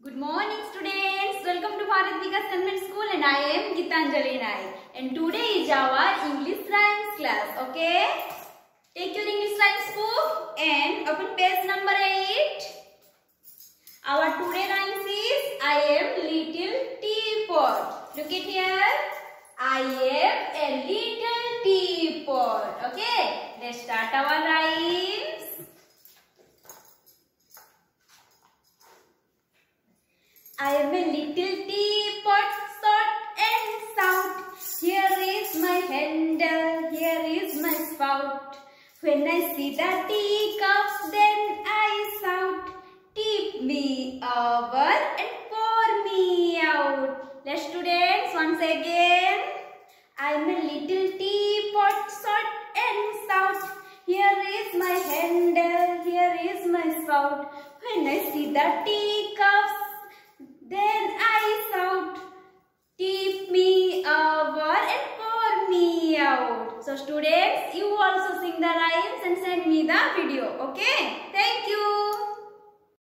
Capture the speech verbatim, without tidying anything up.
Good morning students. Welcome to Bharat Vikas Convent School and I am Gitanjali Naik. And today is our English rhymes class. Okay? Take your English rhymes book and open page number eight. Our today rhymes is I am little teapot. Look at here. I am a little teapot. Okay? Let's start our rhymes. I am a little teapot, short and stout. Here is my handle, here is my spout. When I see the teacups, then I shout, tip me over and pour me out. Let's students, once again. I am a little teapot, short and stout. Here is my handle, here is my spout. When I see the teacups, then I shout, tip me over and pour me out. So students, you also sing the rhymes and send me the video. Okay? Thank you.